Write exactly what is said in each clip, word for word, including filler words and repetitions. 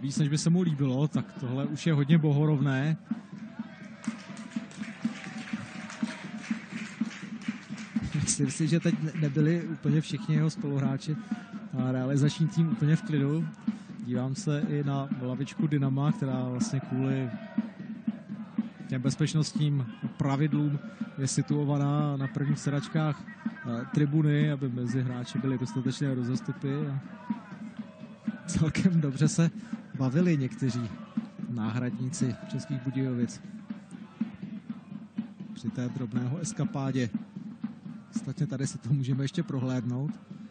víc, než by se mu líbilo, tak tohle už je hodně bohorovné. Myslím si, že teď nebyli úplně všichni jeho spoluhráči a realizační tým úplně v klidu. Dívám se i na lavičku Dynama, která vlastně kvůli těm bezpečnostním pravidlům je situovaná na prvních sedačkách tribuny, aby mezi hráči byly dostatečné rozestupy. A celkem dobře se bavili někteří náhradníci Českých Budějovic při té drobného eskapádě. Ostatně tady si to můžeme ještě prohlédnout.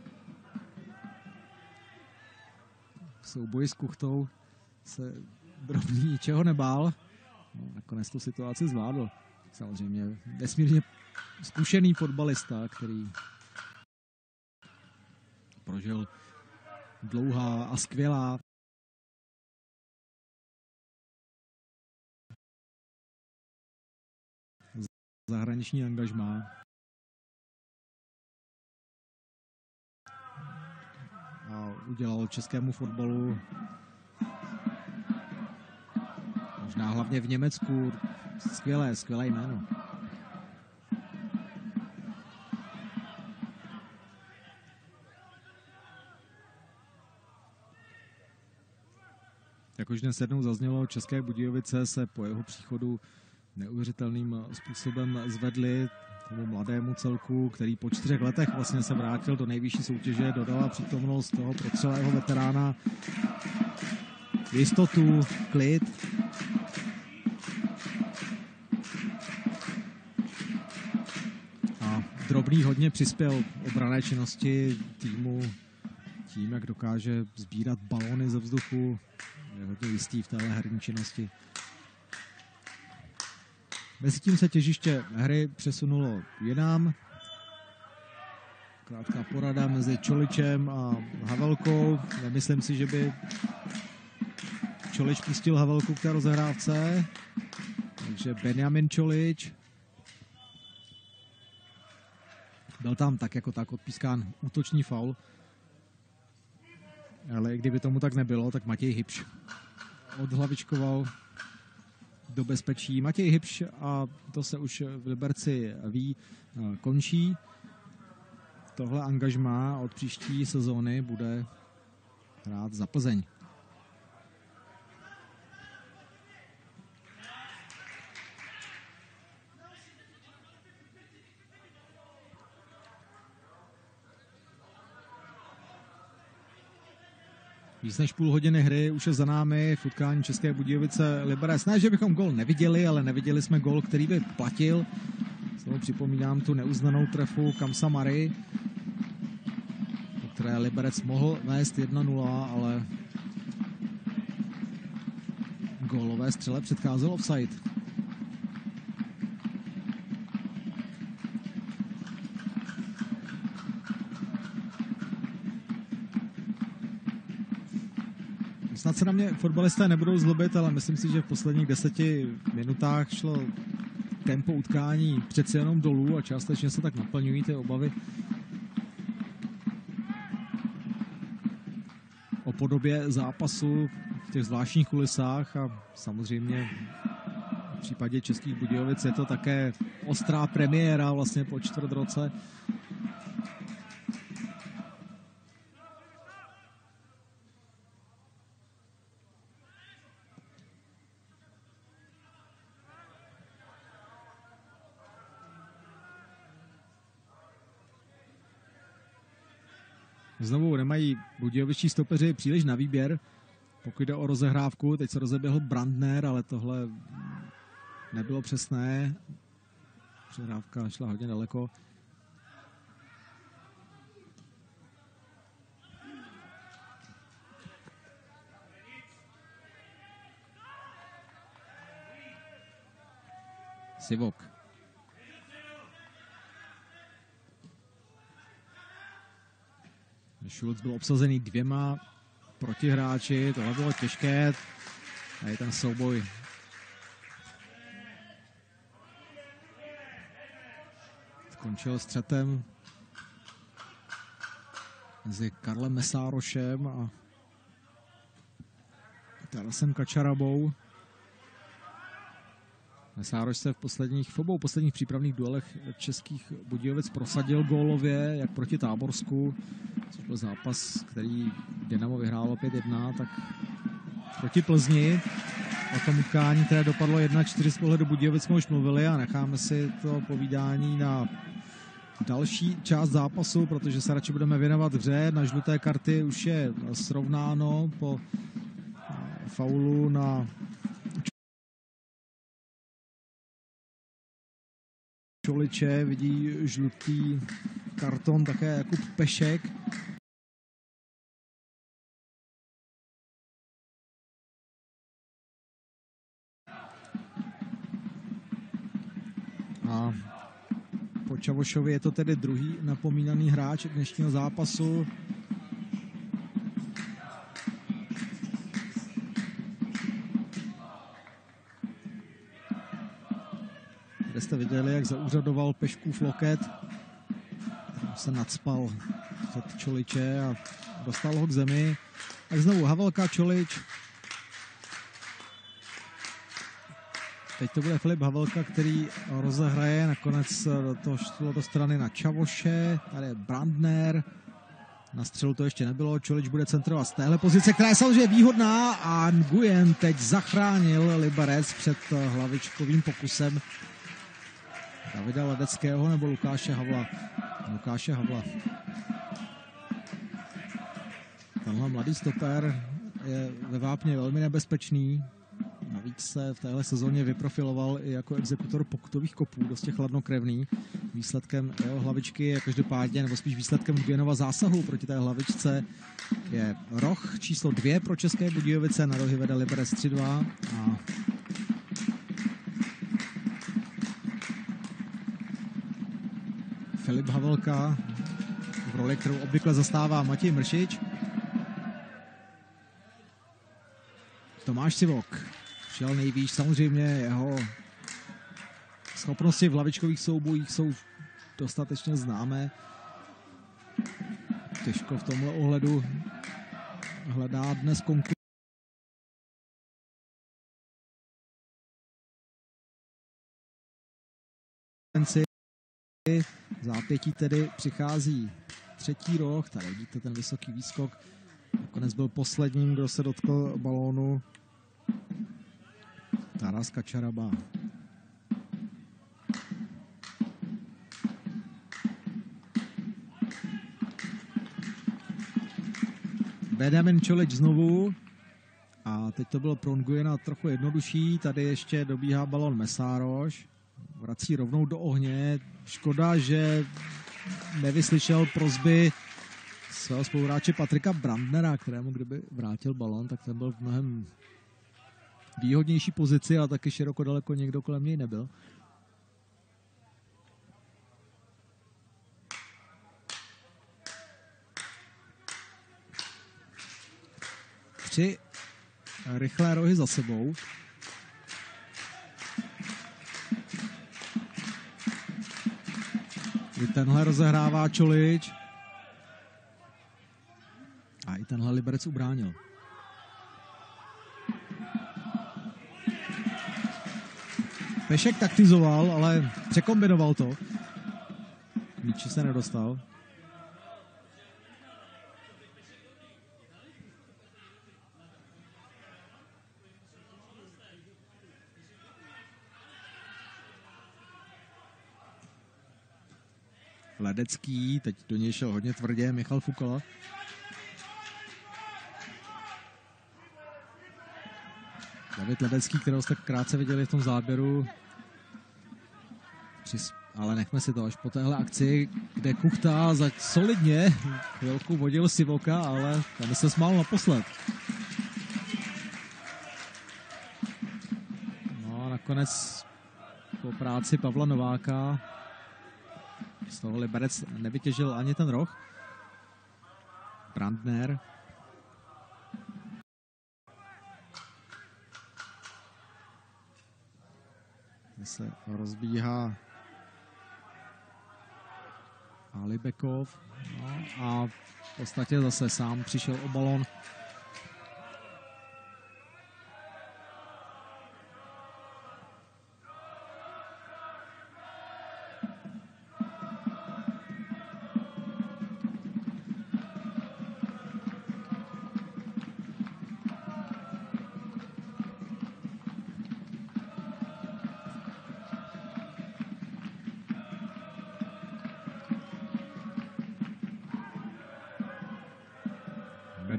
V souboji s Kuchtou se Drobný ničeho nebál. No, nakonec tu situaci zvládl. Samozřejmě nesmírně zkušený fotbalista, který prožil dlouhá a skvělá zahraniční angažmá. A udělal českému fotbalu, možná hlavně v Německu, skvělé, skvělé jméno. Jak už dnes jednou zaznělo, České Budějovice se po jeho příchodu neuvěřitelným způsobem zvedly tomu mladému celku, který po čtyřech letech vlastně se vrátil do nejvyšší soutěže, dodala přítomnost toho protřelého veterána, jistotu, klid. A Drobný hodně přispěl obranné činnosti týmu tím, jak dokáže sbírat balony ze vzduchu. Je hodně jistý v téhle herní činnosti. Mezitím se těžiště hry přesunulo jinam. Krátká porada mezi Čoličem a Havelkou. Nemyslím si, že by Čolič pustil Havelku k té rozehrávce. Takže Benjamin Čolič. Byl tam tak jako tak odpískán útočný faul. Ale kdyby tomu tak nebylo, tak Matěj Hybš odhlavičkoval do bezpečí. Matěj Hybš, a to se už v Liberci ví, končí. Tohle angažmá od příští sezóny bude hrát za Plzeň. Víc než půl hodiny hry už je za námi v utkání České Budějovice Liberec. Ne, že bychom gol neviděli, ale neviděli jsme gol, který by platil. Znovu připomínám tu neuznanou trefu Kamsa Mary, po které Liberec mohl vést jedna nula, ale gólové střele předcházel offside. Snad se na mě fotbalisté nebudou zlobit, ale myslím si, že v posledních deseti minutách šlo tempo utkání přeci jenom dolů a částečně se tak naplňují ty obavy o podobě zápasu v těch zvláštních kulisách a samozřejmě v případě Českých Budějovic je to také ostrá premiéra vlastně po čtvrt roce. Znovu nemají budějovičtí stopeři příliš na výběr, pokud jde o rozehrávku. Teď se rozeběhl Brandner, ale tohle nebylo přesné. Přehrávka šla hodně daleko. Sivok. Schulz byl obsazený dvěma protihráči, tohle bylo těžké. A je ten souboj skončil střetem mezi Karlem Mesárošem a Tarasem Kačarabou. Mesároš se v posledních, v obou posledních přípravných duelech českých Budějovic prosadil gólově, jak proti Táborsku, což byl zápas, který Dynamo vyhrálo pět jedna, tak proti Plzni. O tom utkání, které dopadlo jedna čtyři z pohledu Budějovic, jsme už mluvili a necháme si to povídání na další část zápasu, protože se radši budeme věnovat hře. Na žluté karty už je srovnáno po faulu na Čoliče, vidí žlutý karton také Jakub Pešek. A po Čavošovi je to tedy druhý napomínaný hráč dnešního zápasu. Kde jste viděli, jak zaúřadoval Peškův loket. Se nacpal před Čoliče a dostal ho k zemi. Tak znovu Havelka, Čolič. Teď to bude Filip Havelka, který rozehraje. Nakonec to šlo do strany na Čavoše. Tady je Brandner. Na střelu to ještě nebylo. Čolič bude centrovat z téhle pozice, která je samozřejmě výhodná. A Nguyen teď zachránil Liberec před hlavičkovým pokusem Davida Ledeckého nebo Lukáše Havla. Lukáše Havla. Tenhle mladý stoper je ve vápně velmi nebezpečný. Navíc se v téhle sezóně vyprofiloval i jako exekutor pokutových kopů, dosti chladnokrevný. Výsledkem jeho hlavičky je každopádně, nebo spíš výsledkem Nguyenova zásahu proti té hlavičce je roh číslo dvě pro České Budějovice. Na rohy vede Liberec tři dva a Filip Havelka v roli, kterou obvykle zastává Matěj Mršič. Tomáš Civok šel nejvýš, samozřejmě jeho schopnosti v hlavičkových soubojích jsou dostatečně známé. Těžko v tomhle ohledu hledá dnes konkurenci. Zápětí tedy přichází třetí roh, tady vidíte ten vysoký výskok. Nakonec byl posledním, kdo se dotkl balónu. Taras Kačaraba. Benjamin Čolič znovu. A teď to bylo pro Nguyena trochu jednodušší. Tady ještě dobíhá balón Mesároš. Vrací rovnou do ohně. Škoda, že nevyslyšel prosby svého spoluhráče Patrika Brandnera, kterému kdyby vrátil balón, tak ten byl v mnohem výhodnější pozici, ale taky široko daleko někdo kolem něj nebyl. Tři rychlé rohy za sebou. I tenhle rozehrává Čolič. A i tenhle Liberec ubránil. Pešek taktizoval, ale překombinoval to. Míči se nedostal. Ledecký, teď do něj šel hodně tvrdě Michal Fukala. David Ledecký, kterého jste krátce viděli v tom záběru. Ale nechme si to až po téhle akci, kde Kuchta za solidně chvilku vodil Sivoka, ale tady se smál naposled. No a nakonec po práci Pavla Nováka z toho Liberec nevytěžil ani ten roh. Brandner. Se rozbíhá Alibekov, no, a v podstatě zase sám přišel o balon.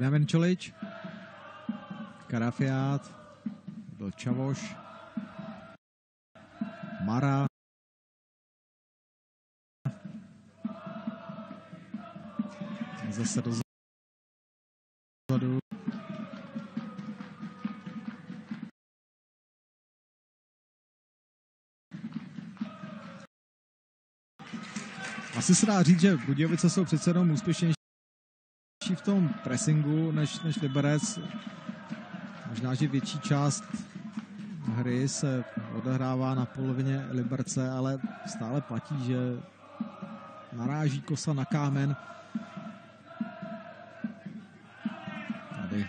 Benjamin Čolič, Karafiát, byl Čavoš, Mara, zase dozadu. Asi se dá říct, že Budějovice jsou přece jenom úspěšnější v tom pressingu než, než Liberec. Možná, že větší část hry se odehrává na polovině Liberce, ale stále platí, že naráží kosa na kámen. Tady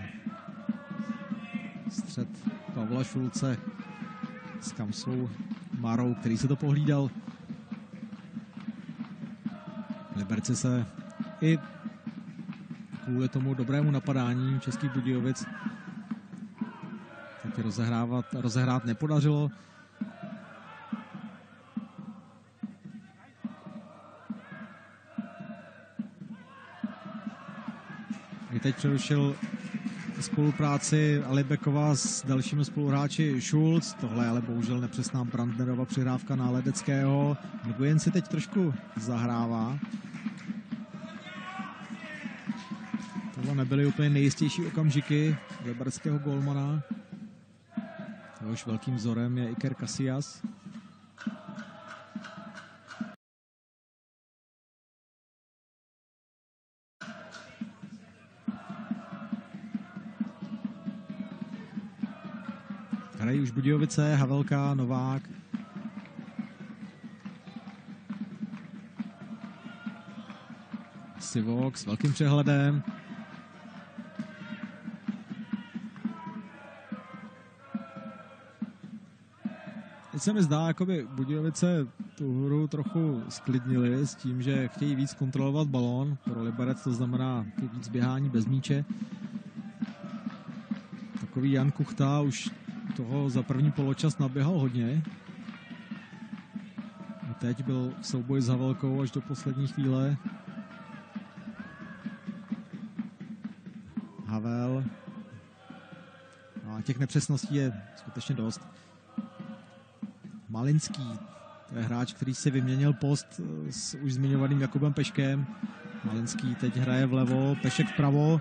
střed Pavla Šulce s Kamsou Marou, který se to pohlídal. Liberci se i kvůli tomu dobrému napadání Českých Budějovic taky rozehrávat, rozehrát nepodařilo. I teď přerušil spolupráci Alibekova s dalšími spoluhráči Schulz. Tohle ale bohužel nepřesná Brandnerova přihrávka na Ledeckého. Nguyen si teď trošku zahrává. Tohle nebyly úplně nejistější okamžiky libereckého golmana. Jehož velkým vzorem je Iker Casillas. Hrají už Budějovice, Havelka, Novák. Sivok s velkým přehledem. Teď se mi zdá, jakoby Budějovice tu hru trochu sklidnili s tím, že chtějí víc kontrolovat balón. Pro Liberec to znamená víc běhání bez míče. Takový Jan Kuchta už toho za první poločas naběhal hodně. A teď byl v souboji s Havelkou až do poslední chvíle. Havel. A těch nepřesností je skutečně dost. Malinský, to je hráč, který si vyměnil post s už zmiňovaným Jakubem Peškem. Malinský teď hraje vlevo, Pešek vpravo.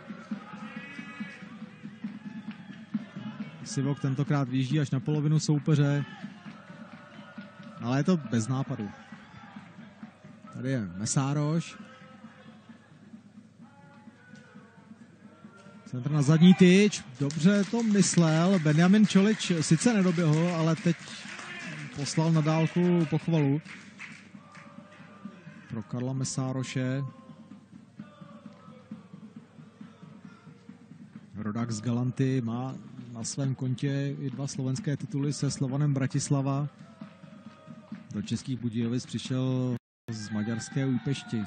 Sivok tentokrát vyjíždí až na polovinu soupeře, ale je to bez nápadu. Tady je Mesároš. Centr na zadní tyč, dobře to myslel. Benjamin Čolič sice nedoběhl, ale teď poslal na dálku pochvalu pro Karla Mesároše. Rodák z Galanty má na svém kontě i dva slovenské tituly se Slovanem Bratislava. Do Českých Budějovic přišel z maďarské Újpešti.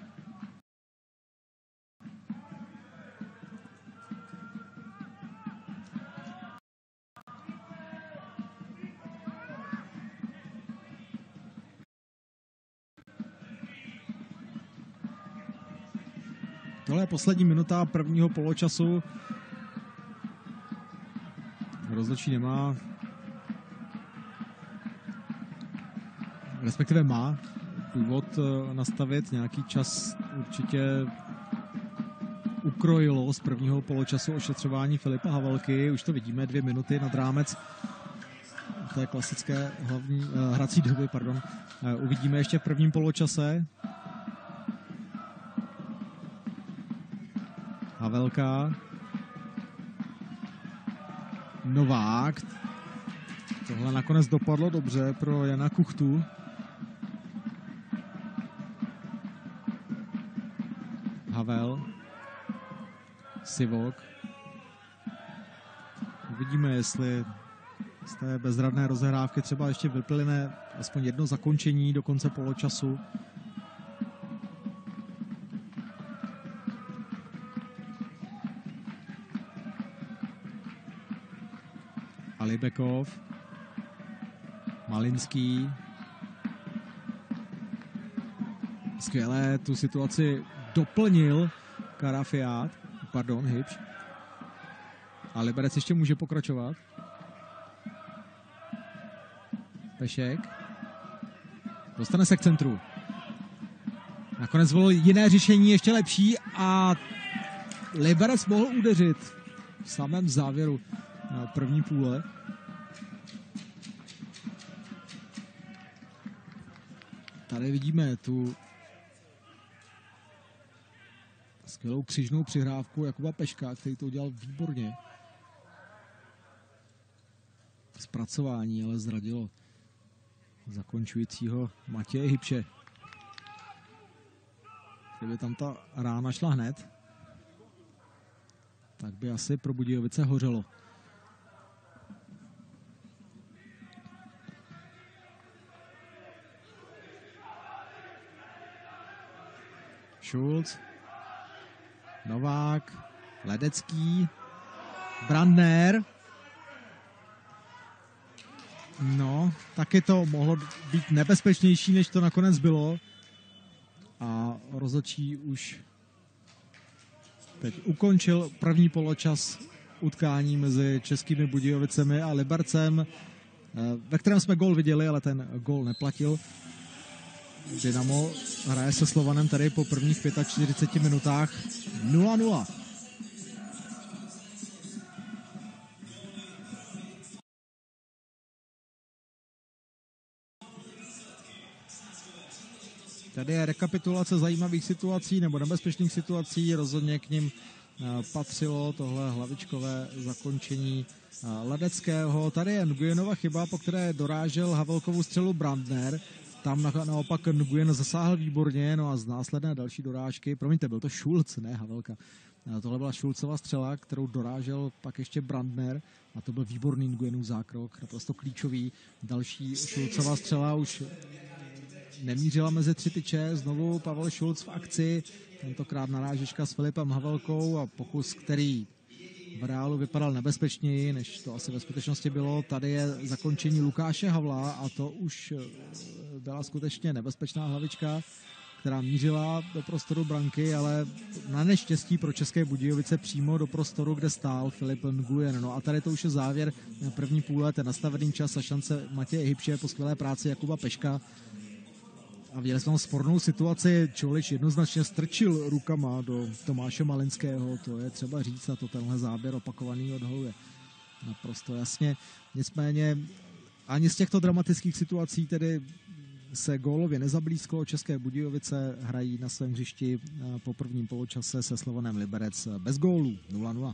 Tohle je poslední minuta prvního poločasu. Rozhodčí nemá, respektive má důvod nastavit. Nějaký čas určitě ukrojilo z prvního poločasu ošetřování Filipa Havelky. Už to vidíme, dvě minuty nad rámec té klasické hlavní uh, hrací doby. Pardon. Uh, uvidíme ještě v prvním poločase. Havelka. Novák. Tohle nakonec dopadlo dobře pro Jana Kuchtu. Havel. Sivok. Uvidíme, jestli z té bezradné rozehrávky třeba ještě vyplyne aspoň jedno zakončení do konce poločasu. Alibekov, Malinský. Skvěle tu situaci doplnil Karafiát. pardon, Hybš. A Liberec ještě může pokračovat. Pešek. Dostane se k centru. Nakonec zvolil jiné řešení, ještě lepší a Liberec mohl udeřit v samém závěru první půle. Tady vidíme tu skvělou křižnou přihrávku Jakuba Peška, který to udělal výborně. Zpracování ale zradilo zakončujícího Matěje Hybše. Kdyby tam ta rána šla hned, tak by asi pro Budějovice hořelo. Schulz, Novák, Ledecký, Brandner. No, taky to mohlo být nebezpečnější, než to nakonec bylo. A rozhodčí už teď ukončil první poločas utkání mezi Českými Budějovicemi a Libercem, ve kterém jsme gól viděli, ale ten gól neplatil. Dynamo hraje se Slovanem tady po prvních čtyřiceti pěti minutách nula nula. Tady je rekapitulace zajímavých situací nebo nebezpečných situací. Rozhodně k nim patřilo tohle hlavičkové zakončení Ledeckého. Tady je Nguyenova chyba, po které dorážel Havelkovu střelu Brandner. Tam naopak Nguyen zasáhl výborně, no a z následné další dorážky, promiňte, byl to Schulz, ne Havelka. Tohle byla Schulzova střela, kterou dorážel pak ještě Brandner a to byl výborný Nguyenův zákrok, naprosto klíčový. Další Schulzova střela už nemířila mezi tři tyče, znovu Pavel Schulz v akci, tentokrát narážečka s Filipem Havelkou a pokus, který v reálu vypadal nebezpečněji, než to asi ve skutečnosti bylo. Tady je zakončení Lukáše Havla a to už byla skutečně nebezpečná hlavička, která mířila do prostoru branky, ale na neštěstí pro České Budějovice přímo do prostoru, kde stál Filip Nguyen. No a tady to už je závěr první půle, ten nastavený čas a šance Matěje Hybše po skvělé práci Jakuba Peška. A viděli jsme tam spornou situaci, Čolič jednoznačně strčil rukama do Tomáše Malinského, to je třeba říct a to tenhle záběr opakovaný odhaluje naprosto jasně. Nicméně ani z těchto dramatických situací tedy se gólově nezablízklo. České Budějovice hrají na svém hřišti po prvním poločase se Slovanem Liberec bez gólů nula nula.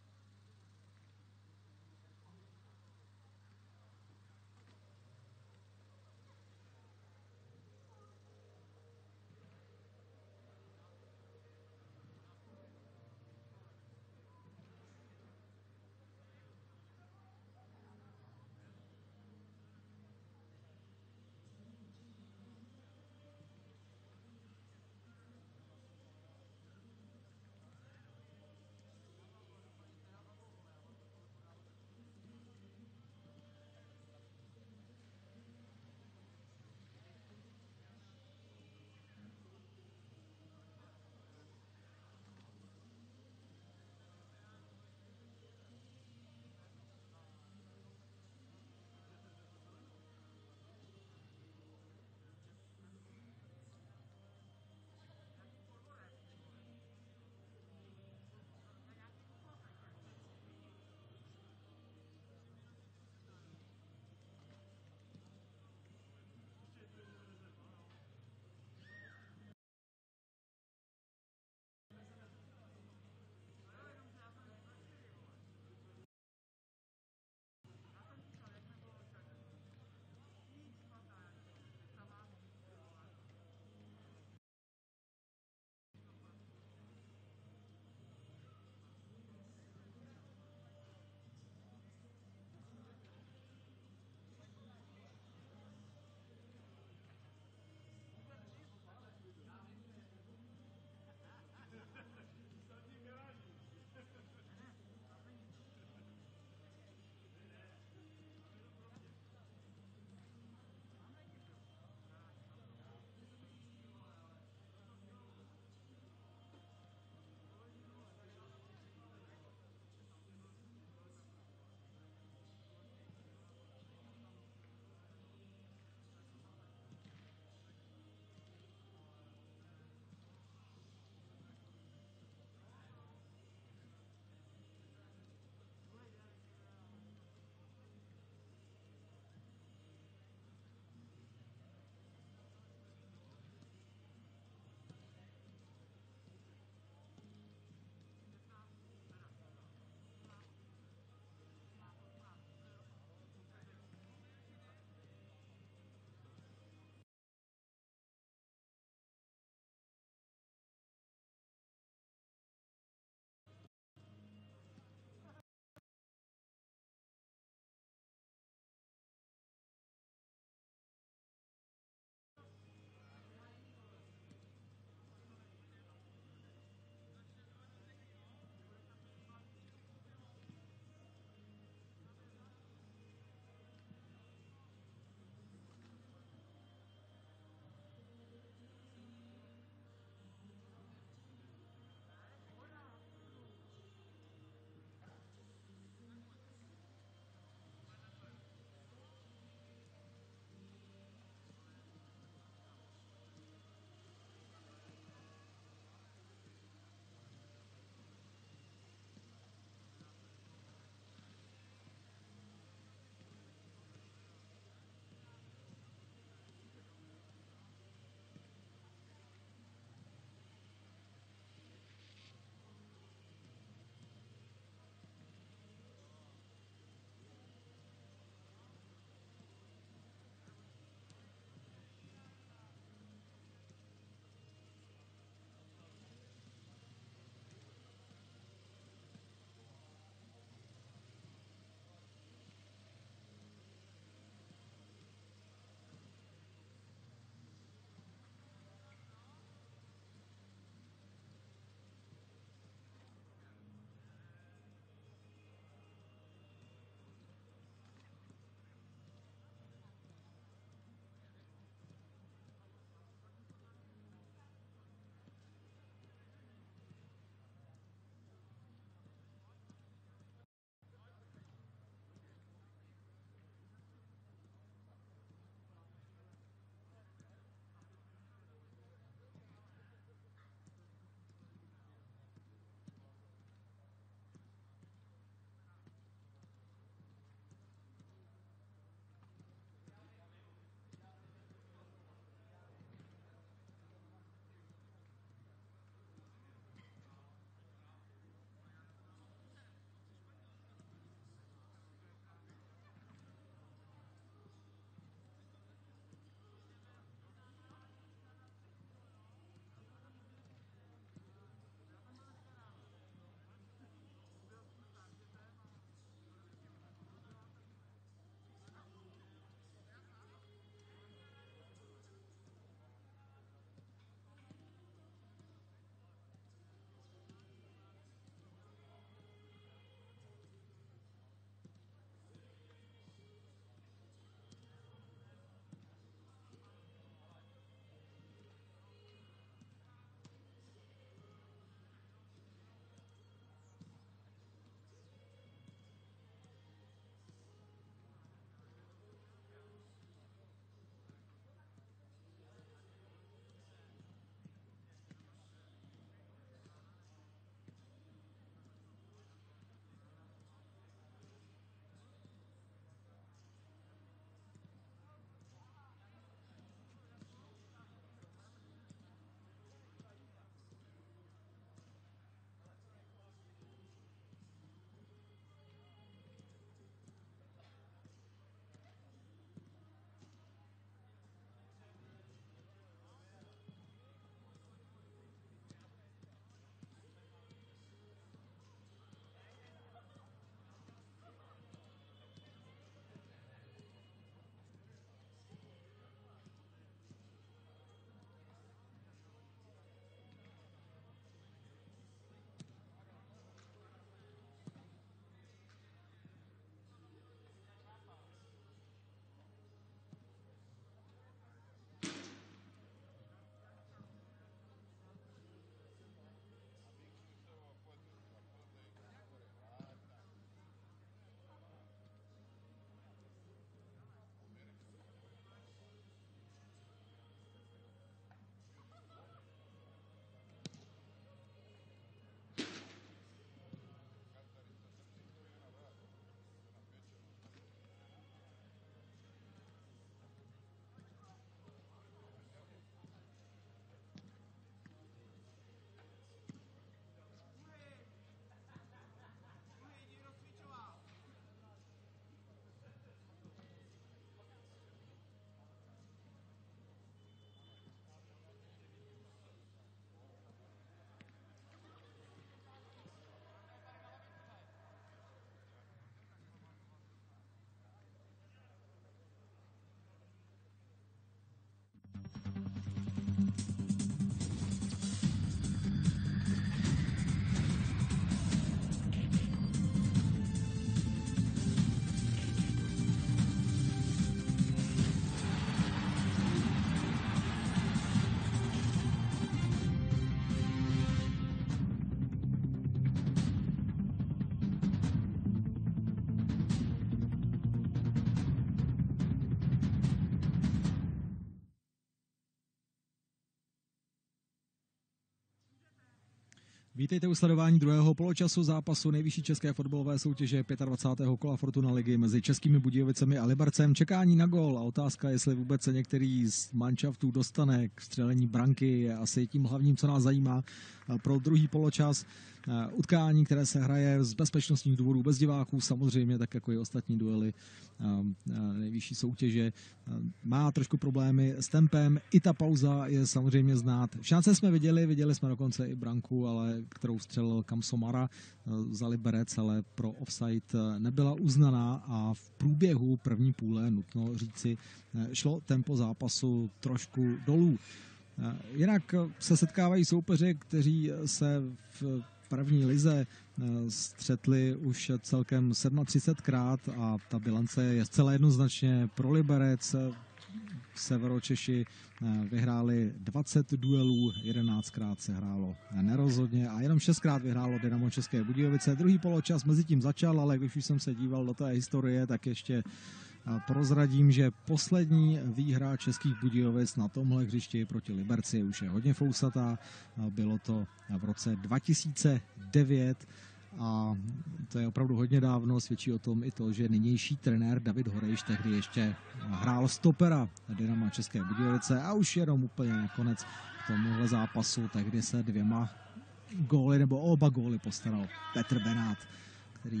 Vítejte u sledování druhého poločasu zápasu nejvyšší české fotbalové soutěže dvacátého pátého kola Fortuna ligy mezi Českými Budějovicemi a Libercem. Čekání na gól a otázka, jestli vůbec se některý z manšaftů dostane k střelení branky, je asi tím hlavním, co nás zajímá pro druhý poločas. Utkání, které se hraje z bezpečnostních důvodů bez diváků, samozřejmě, tak jako i ostatní duely nejvyšší soutěže, má trošku problémy s tempem. I ta pauza je samozřejmě znát. V šance jsme viděli, viděli jsme dokonce i branku, ale kterou střelil Kamsomara za Liberec, ale pro offside nebyla uznaná a v průběhu první půle, nutno říci, šlo tempo zápasu trošku dolů. Jinak se setkávají soupeři, kteří se v první lize střetli už celkem třicet sedmkrát a ta bilance je zcela jednoznačně pro Liberec. Severočeši vyhráli dvacet duelů, jedenáctkrát se hrálo nerozhodně a jenom šestkrát vyhrálo Dynamo České Budějovice. Druhý poločas mezi tím začal, ale když už jsem se díval do té historie, tak ještě prozradím, že poslední výhra Českých Budějovic na tomhle hřišti proti Liberci už je hodně fousatá. Bylo to v roce dva tisíce devět a to je opravdu hodně dávno. Svědčí o tom i to, že nynější trenér David Horejš tehdy ještě hrál stopera Dynama České Budějovice a už jenom úplně konec k tomuhle zápasu, tehdy se dvěma góly nebo oba góly postaral Petr Benát, který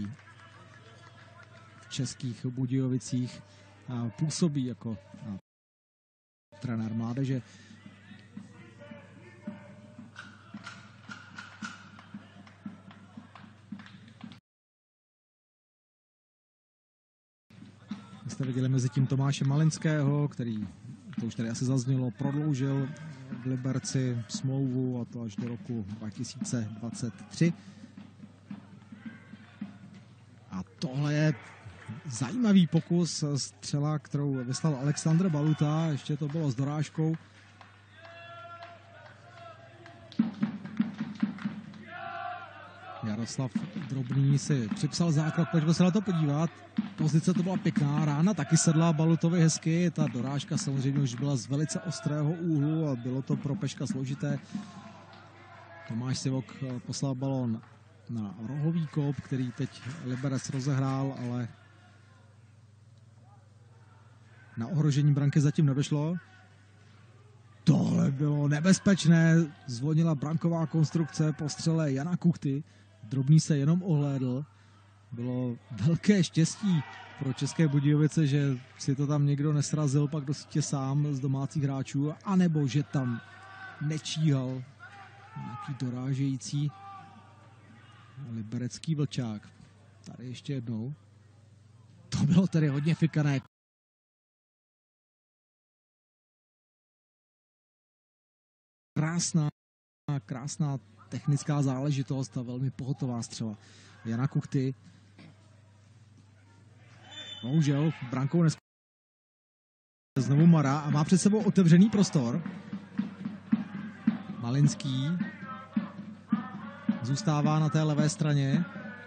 v Českých Budějovicích působí jako trenér mládeže. Jste viděli mezi tím Tomáše Malinského, který, to už tady asi zaznělo, prodloužil v Liberci smlouvu, a to až do roku dva tisíce dvacet tři. A tohle je zajímavý pokus, střela, kterou vyslal Alexandr Baluta, ještě to bylo s dorážkou. Jaroslav Drobný si připsal základ, pojďme se na to podívat. Pozice to byla pěkná, rána taky sedla Balutovi hezky, ta dorážka samozřejmě už byla z velice ostrého úhlu a bylo to pro Peška složité. Tomáš Sivok poslal balón na rohový kop, který teď Liberec rozehrál, ale na ohrožení branky zatím nedošlo. Tohle bylo nebezpečné, zvonila branková konstrukce po střele Jana Kuchty. Drobný se jenom ohlédl. Bylo velké štěstí pro České Budějovice, že si to tam někdo nesrazil pak do sítě sám z domácích hráčů, anebo že tam nečíhal nějaký dorážející liberecký vlčák. Tady ještě jednou. To bylo tedy hodně fikané. Krásná, krásná technická záležitost a velmi pohotová střela Jana Kuchty. Bohužel brankou neskončil. Znovu Mara a má před sebou otevřený prostor. Malinský zůstává na té levé straně.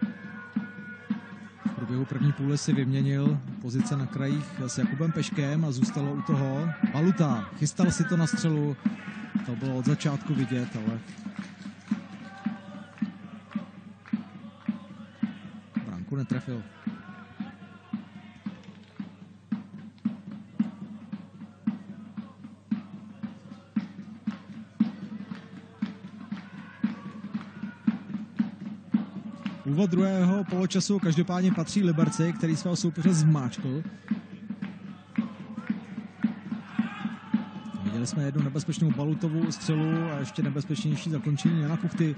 V průběhu první půle si vyměnil pozice na krajích s Jakubem Peškem a zůstalo u toho Baluta. Chystal si to na střelu. To bylo od začátku vidět, ale branku netrefil. Úvod druhého poločasu každopádně patří Liberci, který svého soupeře zmáčkl. Viděli jsme jednu nebezpečnou Balutovou střelu a ještě nebezpečnější zakončení Jana Kuchty.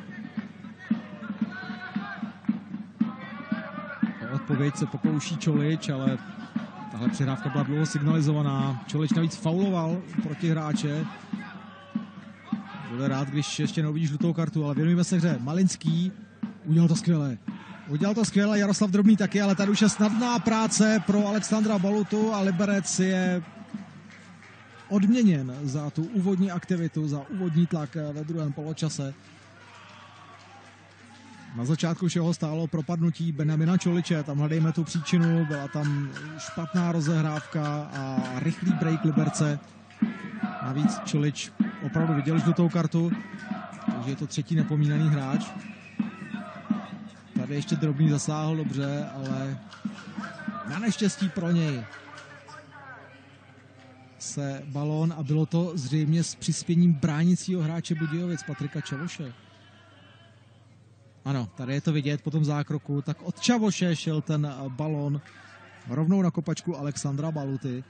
O odpověď se pokouší Čolič, ale tahle přihrávka byla dlouho signalizovaná. Čolič navíc fauloval proti hráče. Bude rád, když ještě neuvidí žlutou kartu, ale věnujeme se hře. Malinský udělal to skvěle. Udělal to skvěle, Jaroslav Drobný taky, ale tady už je snadná práce pro Alexandra Balutu a Liberec je odměněn za tu úvodní aktivitu, za úvodní tlak ve druhém poločase. Na začátku všeho stálo propadnutí Benjamina Čoliče, tam hledejme tu příčinu, byla tam špatná rozehrávka a rychlý break Liberce. Navíc Čolič opravdu viděl žlutou kartu, takže je to třetí napomínaný hráč. Tady ještě Drobný zasáhl dobře, ale na neštěstí pro něj se balón, a bylo to zřejmě s přispěním bránícího hráče Budějovic Patrika Čavoše. Ano, tady je to vidět po tom zákroku, tak od Čavoše šel ten balón rovnou na kopačku Alexandra Baluty.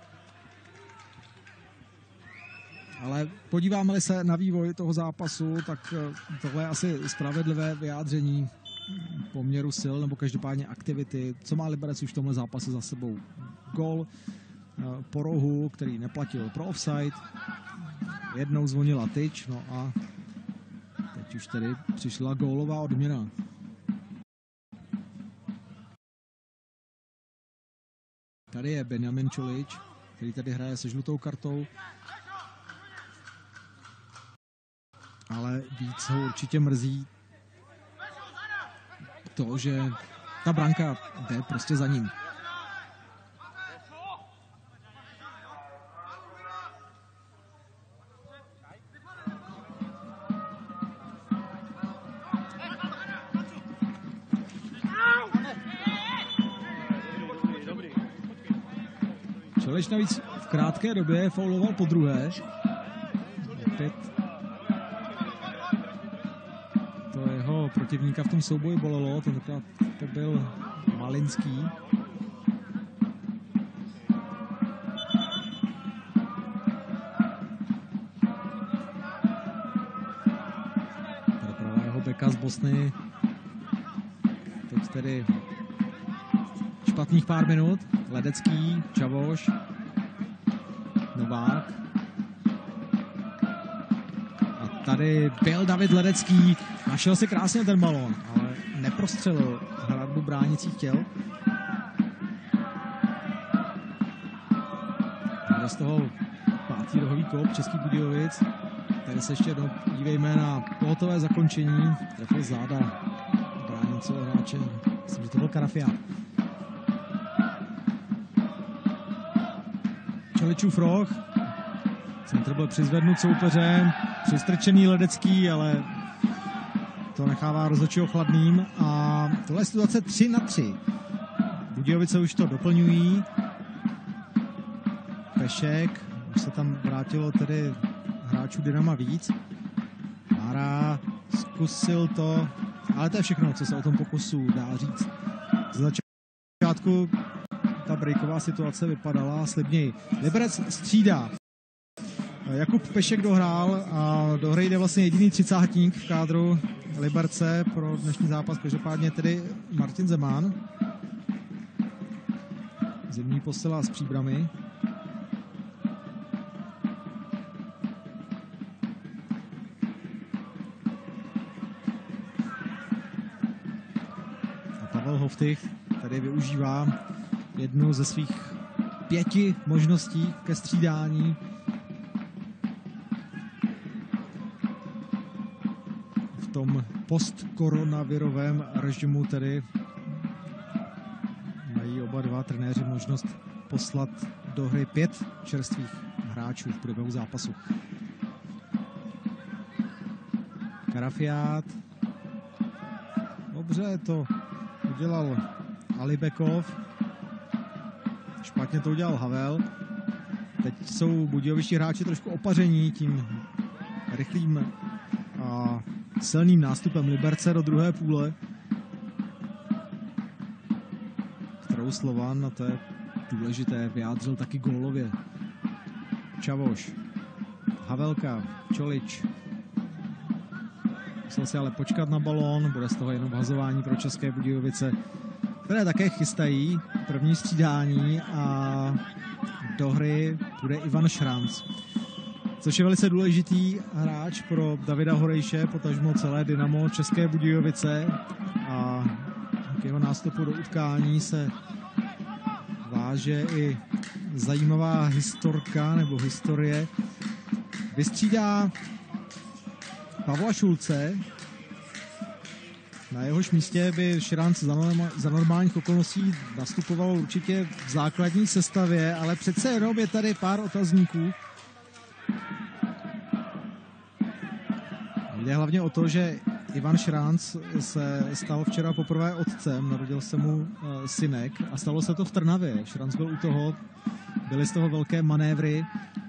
Ale podíváme-li se na vývoj toho zápasu, tak tohle je asi spravedlivé vyjádření poměru sil, nebo každopádně aktivity. Co má Liberec už v tomhle zápase za sebou? Gól po rohu, který neplatil pro offside. Jednou zvonila tyč, no a teď už tedy přišla gólová odměna. Tady je Benjamin Čolič, který tady hraje se žlutou kartou. Ale víc ho určitě mrzí to, že ta branka jde prostě za ním. Čelič navíc v krátké době fauloval po druhé. Opět to jeho protivníka v tom souboji bolelo, tentokrát to byl Malinský. Tady pravá jeho beka z Bosny. Teď tedy špatných pár minut. Ledecký, Čavoš, Novák. A tady byl David Ledecký. Našel si krásně ten balón, ale neprostřelil hradbu bránících těl. A z toho pátý rohový kop Český Budějovic. Tady se ještě jednou dívejme na pohotové zakončení. Trefil záda bránícího hráče. Myslím, že to byl Karafián. Čeličův roh. Centr byl přizvednut soupeřem. Přistrčený Ledecký, ale to nechává rozhodčího chladným. A tohle je situace tři na tři. Budějovice už to doplňují. Pešek. Už se tam vrátilo tedy hráčů Dynama víc. Mára zkusil to. Ale to je všechno, co se o tom pokusu dá říct. Z začátku ta breaková situace vypadala slibněji. Liberec střídá. Jakub Pešek dohrál a do hry jde vlastně jediný třicátník v kádru Liberce pro dnešní zápas. Každopádně tedy Martin Zeman. Zimní posila s Příbrami. A Pavel Hoftych tady využívá jednu ze svých pěti možností ke střídání. V tom postkoronavirovém režimu tedy mají oba dva trenéři možnost poslat do hry pět čerstvých hráčů v průběhu zápasu. Karafiát. Dobře to udělal Alibekov. Špatně to udělal Havel. Teď jsou budějovičtí hráči trošku opaření tím rychlým a silným nástupem Liberce do druhé půle, kterou Slovan, a to je důležité, vyjádřil taky gólově. Čavoš, Havelka, Čolič. Musel si ale počkat na balón, bude z toho jenom vhazování pro České Budějovice, které také chystají první střídání, a do hry bude Ivan Šranc, což je velice důležitý hráč pro Davida Horejše, potažmo celé Dynamo České Budějovice, a k jeho nástupu do utkání se váže i zajímavá historka nebo historie. Vystřídá Pavla Šulce. Na jehož místě by Šranc za, norma, za normálních okolností nastupoval určitě v základní sestavě, ale přece jenom je tady pár otazníků. Jde hlavně o to, že Ivan Šranc se stal včera poprvé otcem, narodil se mu uh, synek a stalo se to v Trnavě. Šranc byl u toho, byly z toho velké manévry.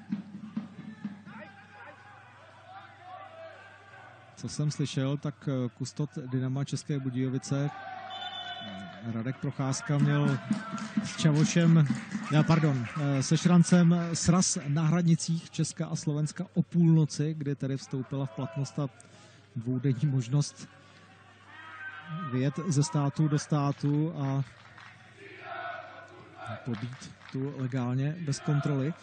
Co jsem slyšel, tak kustot Dynama České Budějovice Radek Procházka měl s Čavošem, ne, pardon, se Šrancem sraz na hranicích Česka a Slovenska o půlnoci, kdy tedy vstoupila v platnost ta dvoudenní možnost vyjet ze státu do státu a pobít tu legálně bez kontroly.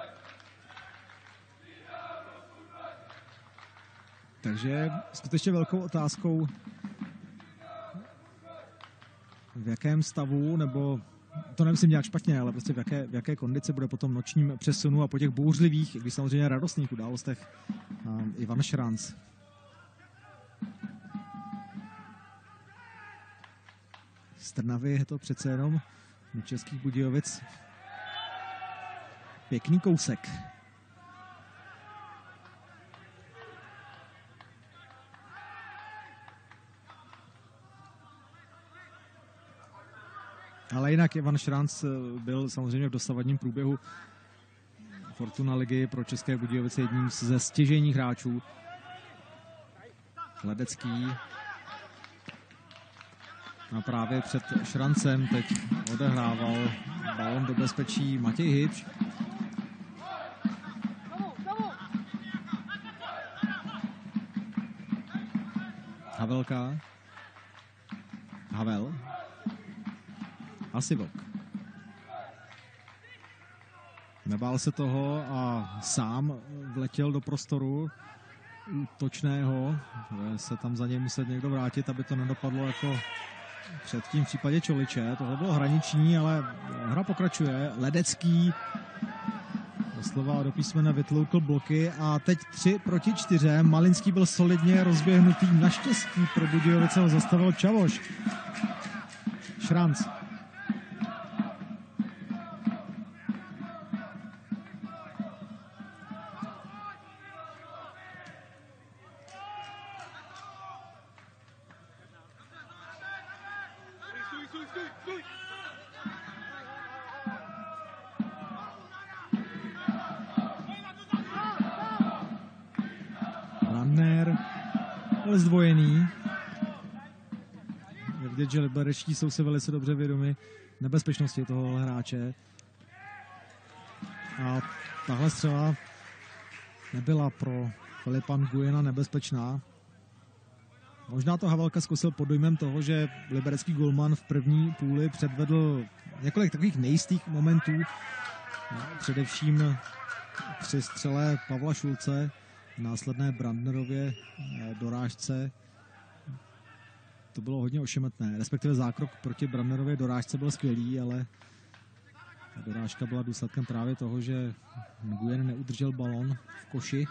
Takže skutečně velkou otázkou, v jakém stavu, nebo to nemyslím nějak špatně, ale prostě v jaké, v jaké kondici bude po tom nočním přesunu a po těch bouřlivých, i když samozřejmě radostných událostech um, Ivan Šranc. Z Trnavy je to přece jenom do Českých Budějovic pěkný kousek. Ale jinak Ivan Šranc byl samozřejmě v dosavadním průběhu Fortuna ligy pro České Budějovice jedním ze stěžejních hráčů. Ledecký. A právě před Šrancem teď odehrával balon do bezpečí Matěj Hybš. Havelka. Havel. A Sivok. Nebál se toho a sám vletěl do prostoru útočného. Bude se tam za něj muset někdo vrátit, aby to nedopadlo jako předtím v případě Čoliče. Tohle bylo hraniční, ale hra pokračuje. Ledecký doslova do písmena vytloukl bloky a teď tři proti čtyřem. Malinský byl solidně rozběhnutý. Naštěstí pro Budějovice ho zastavil Čavoš. Šranc. Brandner byl zdvojený. Je vidět, že liberečtí jsou si velice dobře vědomi nebezpečnosti toho hráče. A tahle střela nebyla pro Filipa Nguyena nebezpečná. Možná to Havelka zkusil pod dojmem toho, že liberecký golman v první půli předvedl několik takových nejistých momentů. Především při střele Pavla Šulce, následné Brandnerově dorážce. To bylo hodně ošemetné, respektive zákrok proti Brandnerově dorážce byl skvělý, ale ta dorážka byla důsledkem právě toho, že Nguyen neudržel balon v koši.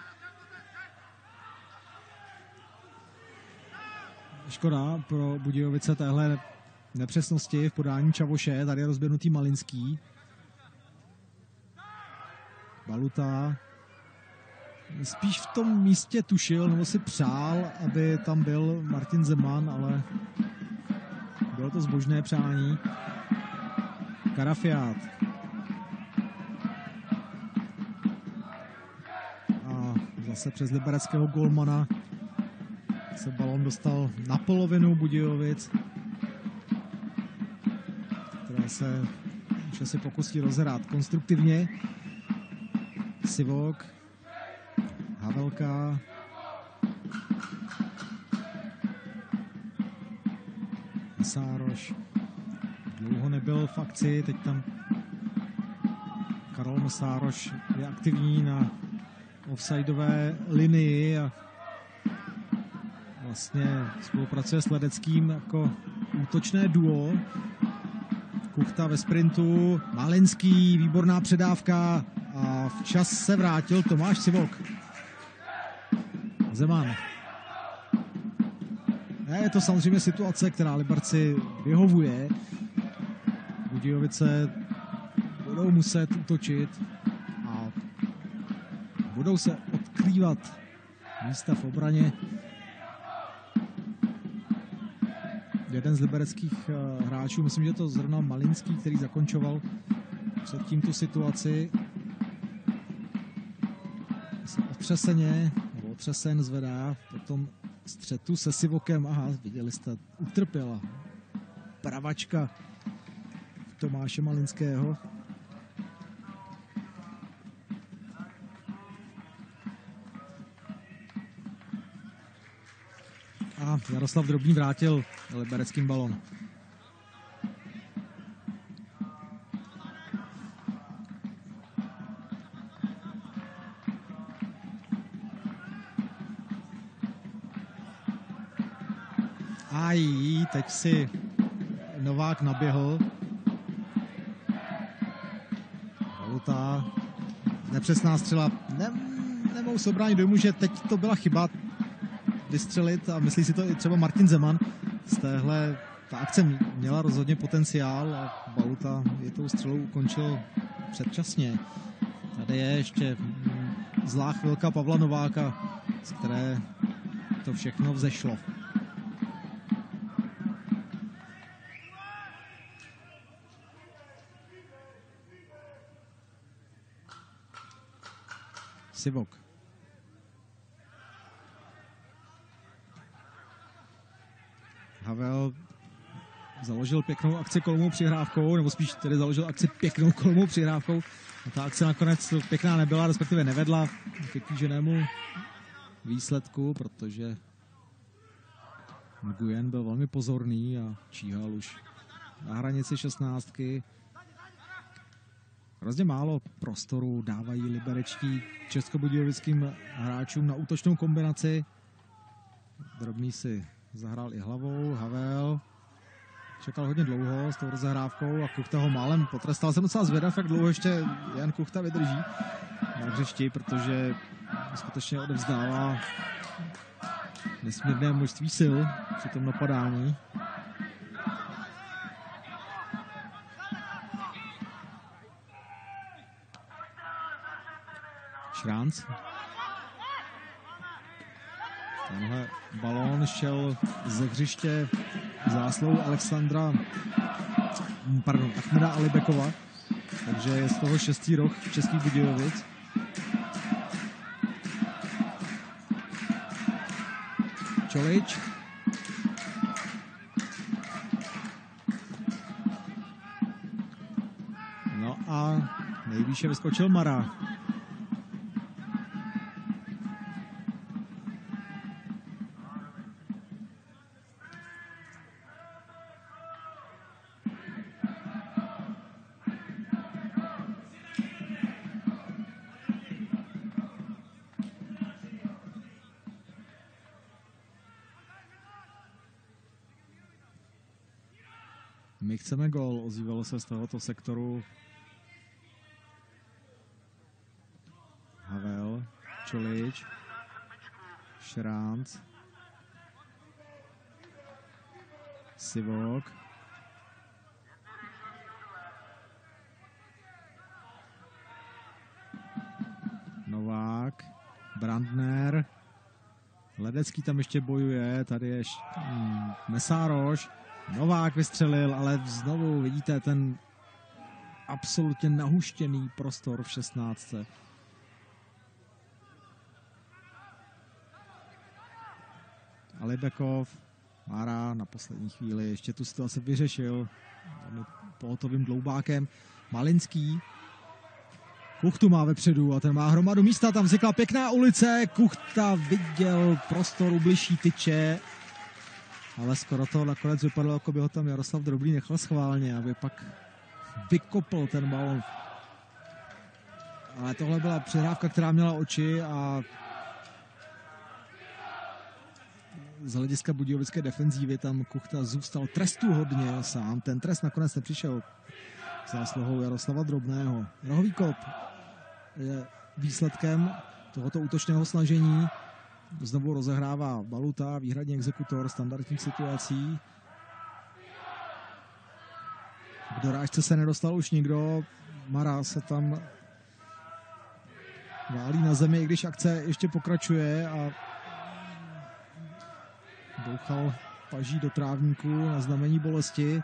Škoda pro Budějovice téhle nepřesnosti v podání Čavoše. Tady je rozběhnutý Malinský. Baluta spíš v tom místě tušil, nebo si přál, aby tam byl Martin Zeman, ale bylo to zbožné přání. Karafiát. A zase přes libereckého golmana se balon dostal na polovinu Budějovic, která se už asi pokusí rozhrát konstruktivně. Sivok, Havelka, Mesároš dlouho nebyl v akci, teď tam Karol Mesároš je aktivní na offsideové linii a vlastně spolupracuje s Ledeckým jako útočné duo. Kuchta ve sprintu, Malinský, výborná předávka a včas se vrátil Tomáš Sivok. Zeman. Je to samozřejmě situace, která Liberci vyhovuje. Budějovice budou muset útočit a budou se odkrývat místa v obraně. jeden z libereckých hráčů, myslím, že to zrovna Malinský, který zakončoval předtím tu situaci. Otřeseně, nebo otřesen zvedá po tom střetu se Sivokem. Aha, viděli jste, utrpěla pravačka Tomáše Malinského. A Jaroslav Drobný vrátil libereckým balon. Aj, teď si Novák naběhl. Valuta, nepřesná střela. Ne, nemohu se obránit dojmu, že teď to byla chyba vystřelit a myslí si to i třeba Martin Zeman. Z téhle ta akce měla rozhodně potenciál a Valuta je tou střelou ukončil předčasně. Tady je ještě zlá chvilka Pavla Nováka, z které to všechno vzešlo. Sivok. Havel založil pěknou akci kolmou přihrávkou, nebo spíš tedy založil akci pěknou kolmou přihrávkou. A ta akce nakonec pěkná nebyla, respektive nevedla ke kýženému výsledku, protože Nguyen byl velmi pozorný a číhal už na hranici šestnáctky. Hrozně málo prostoru dávají liberečtí českobudějovickým hráčům na útočnou kombinaci. Drobný si zahrál i hlavou, Havel čekal hodně dlouho s tou rozehrávkou a Kuchta ho málem potrestal. Jsem docela zvědav, jak dlouho ještě Jan Kuchta vydrží na hřišti, protože skutečně odevzdává nesmírné množství sil při tom napadání. Šránc. Tenhle balón šel ze hřiště záslou Alexandra, pardon, Achmeda Alibekova, takže je z toho šestý rok Českých Budějovic. Čolič. No a nejvýše vyskočil Mara. My chceme gól, ozývalo se z tohoto sektoru. Havel, Čolič, Šránc, Sivok, Novák, Brandner, Ledecký tam ještě bojuje, tady je hm, Mesároš. Novák vystřelil, ale znovu vidíte ten absolutně nahuštěný prostor v šestnáctce. Alibekov, Mara na poslední chvíli ještě tu situaci vyřešil pohotovým dloubákem. Malinský. Kuchtu má vepředu a ten má hromadu místa, tam vznikla pěkná ulice. Kuchta viděl prostor u bližší tyče, ale skoro to nakonec vypadalo, jako by ho tam Jaroslav Drobný nechal schválně, aby pak vykopl ten balon. Ale tohle byla přihrávka, která měla oči a z hlediska budějovické defenzívy tam Kuchta zůstal trestuhodně sám. Ten trest nakonec nepřišel zásluhou Jaroslava Drobného. Rohový kop je výsledkem tohoto útočného snažení. Znovu rozehrává Valuta, výhradně exekutor standardních situací. K dorážce se nedostal už nikdo. Mara se tam válí na zemi, i když akce ještě pokračuje a Bouchal paží do trávníku na znamení bolesti.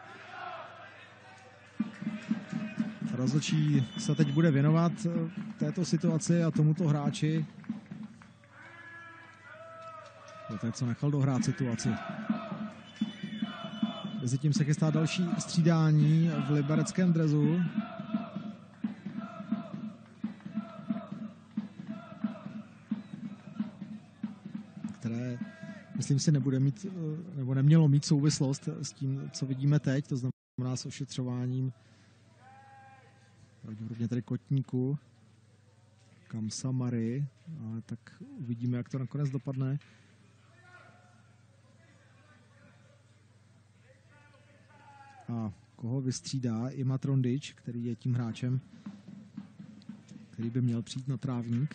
Rozhodčí se teď bude věnovat této situaci a tomuto hráči. Poté, co nechal dohrát situaci. Mezitím se chystá další střídání v libereckém dresu. Které, myslím si, nebude mít, nebo nemělo mít souvislost s tím, co vidíme teď, to znamená s ošetřováním pravděpodobně tady kotníku Kamsa Mary, ale tak uvidíme, jak to nakonec dopadne. A koho vystřídá Ima Trondič, který je tím hráčem, který by měl přijít na trávník.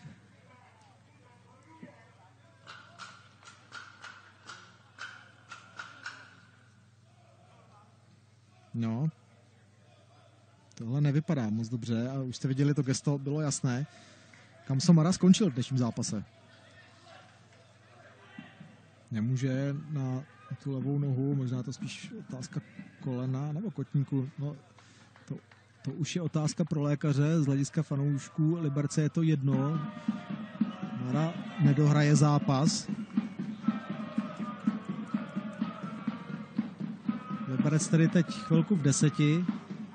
No, tohle nevypadá moc dobře a už jste viděli, to gesto bylo jasné. Kamsa Mara skončil v dnešním zápase. Nemůže na tu levou nohu, možná to spíš otázka kolena nebo kotníku. No, to, to už je otázka pro lékaře, z hlediska fanoušků Liberce je to jedno. Mara nedohraje zápas. Liberec tedy teď chvilku v deseti.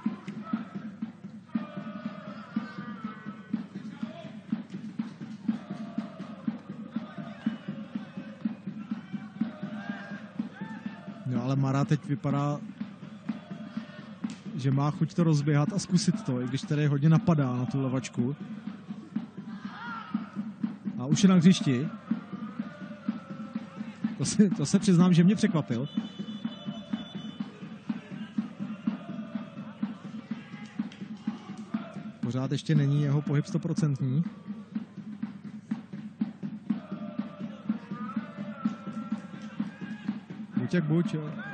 No ale Mara teď vypadá, že má chuť to rozběhat a zkusit to, i když tady hodně napadá na tu levačku. A už je na hřišti. To se, to se přiznám, že mě překvapil. Pořád ještě není jeho pohyb stoprocentní. Buď jak buď.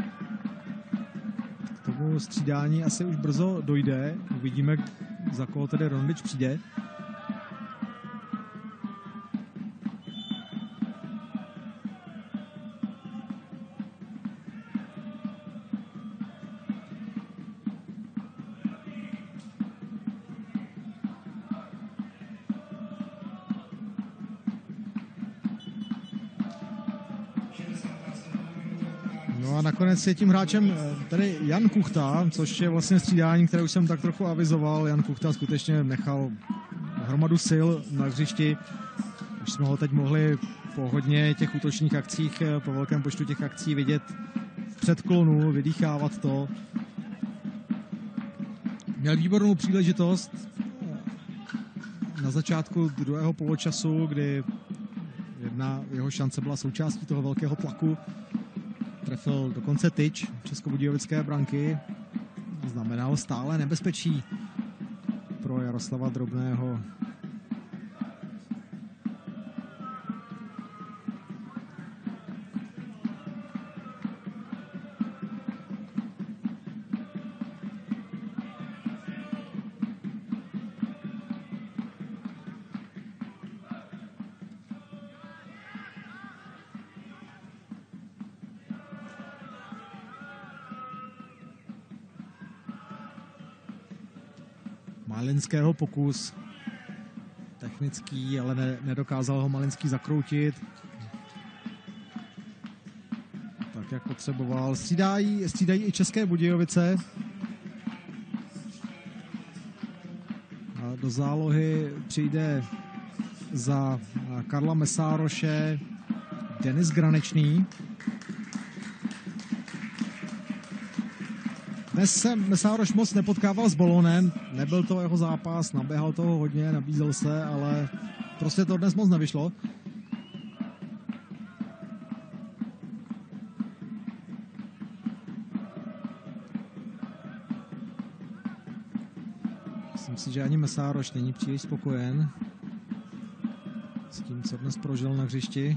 K tomu střídání asi už brzo dojde. Uvidíme, za koho tedy Rondič přijde. No a nakonec je tím hráčem tady Jan Kuchta, což je vlastně střídání, které už jsem tak trochu avizoval. Jan Kuchta skutečně nechal hromadu sil na hřišti. Už jsme ho teď mohli po hodně těch útočných akcích, po velkém počtu těch akcí vidět v předklonu, vydýchávat to. Měl výbornou příležitost na začátku druhého poločasu, kdy jedna jeho šance byla součástí toho velkého tlaku. Trefil dokonce tyč českobudějovické branky. Znamenal stále nebezpečí pro Jaroslava Drobného. Malinského pokus. Technický, ale ne, nedokázal ho Malinský zakroutit. Tak, jak potřeboval. Střídají, střídají i České Budějovice. A do zálohy přijde za Karla Mesároše Denis Granečný. Dnes se Mesároš moc nepotkával s balonem, nebyl to jeho zápas, naběhal toho hodně, nabízel se, ale prostě to dnes moc nevyšlo. Myslím si, že ani Mesároš není příliš spokojen s tím, co dnes prožil na hřišti.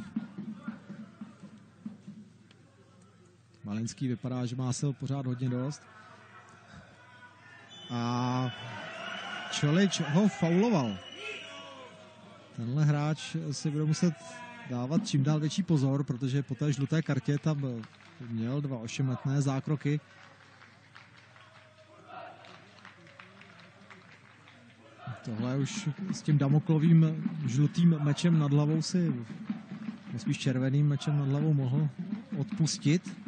Malinský vypadá, že má sil pořád hodně dost. A Čolič ho fauloval. Tenhle hráč si bude muset dávat čím dál větší pozor, protože po té žluté kartě tam měl dva ošemetné zákroky. Tohle už s tím damoklovým žlutým mečem nad hlavou si, no spíš červeným mečem nad hlavou mohl odpustit.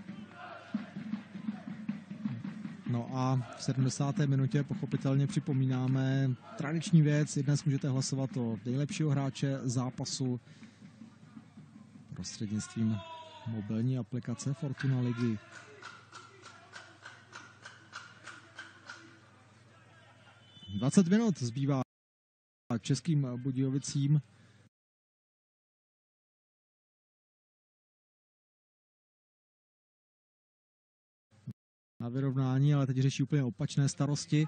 No a v sedmdesáté minutě pochopitelně připomínáme tradiční věc. Dnes můžete hlasovat o nejlepšího hráče zápasu prostřednictvím mobilní aplikace Fortuna ligy. dvacet minut zbývá Českým Budějovicím. Na vyrovnání, ale teď řeší úplně opačné starosti.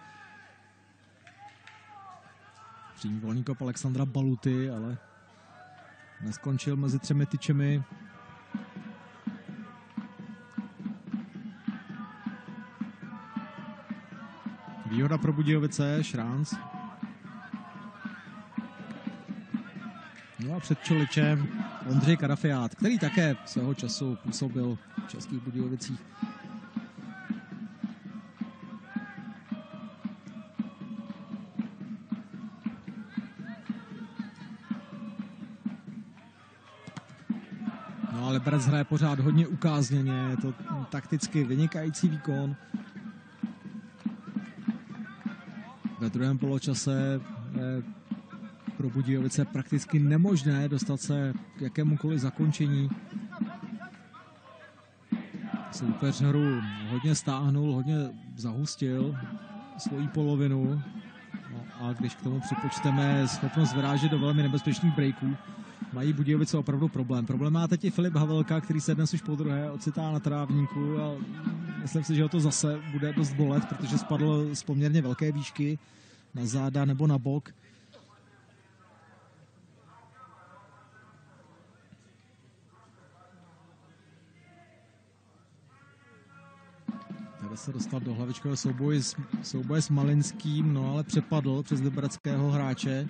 Přímý volný kop Alexandra Baluty, ale neskončil mezi třemi tyčemi. Výhoda pro Budějovice, Šránc. No a před Čoličem Ondřej Karafiát, který také svého času působil v Českých Budějovicích. No ale Liberec hraje pořád hodně ukázněně, je to takticky vynikající výkon. Ve druhém poločase je pro Budějovice prakticky nemožné dostat se k jakémukoliv zakončení. Soupeř hru hodně stáhnul, hodně zahustil svoji polovinu. No a když k tomu připočteme schopnost vyrážet do velmi nebezpečných breaků, mají Budějovice opravdu problém. Problém má teď i Filip Havelka, který se dnes už podruhé ocitá na trávníku a myslím si, že ho to zase bude dost bolet, protože spadl z poměrně velké výšky na záda nebo na bok. Tady se dostal do hlavičkového souboje s, souboje s Malinským, no ale přepadl přes libereckého hráče,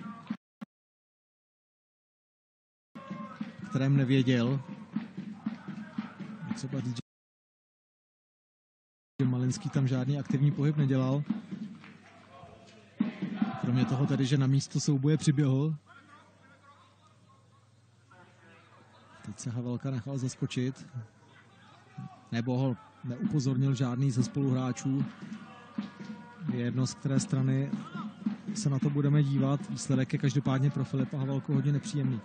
kterém nevěděl. Třeba říct, že Malinský tam žádný aktivní pohyb nedělal. Kromě toho tedy, že na místo souboje přiběhl. Teď se Havelka nechal zaskočit. Nebo ho neupozornil žádný ze spoluhráčů. Je jedno, z které strany se na to budeme dívat. Výsledek je každopádně pro Filipa Havelku hodně nepříjemný.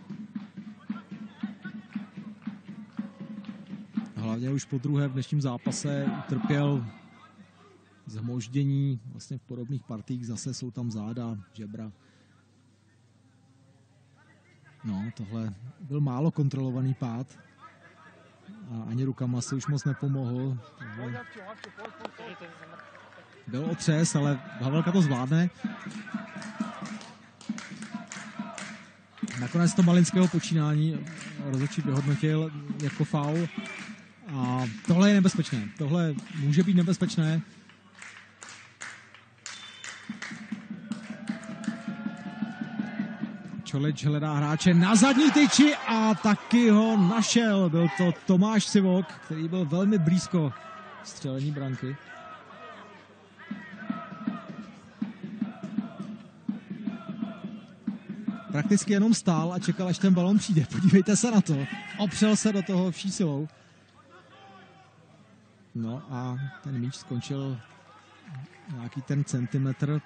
Hlavně už po druhé v dnešním zápase utrpěl zhmoždění, vlastně v podobných partiích zase jsou tam záda, žebra. No, tohle byl málo kontrolovaný pád a ani rukama si už moc nepomohl. Tohle byl otřes, ale Havelka to zvládne. Nakonec to Malinského počínání rozhodčí vyhodnotil jako faul. A tohle je nebezpečné. Tohle může být nebezpečné. Čolič hledá hráče na zadní tyči a taky ho našel. Byl to Tomáš Sivok, který byl velmi blízko střelení branky. Prakticky jenom stál a čekal, až ten balon přijde. Podívejte se na to. Opřel se do toho vší silou. No a ten míč skončil nějaký ten centimetr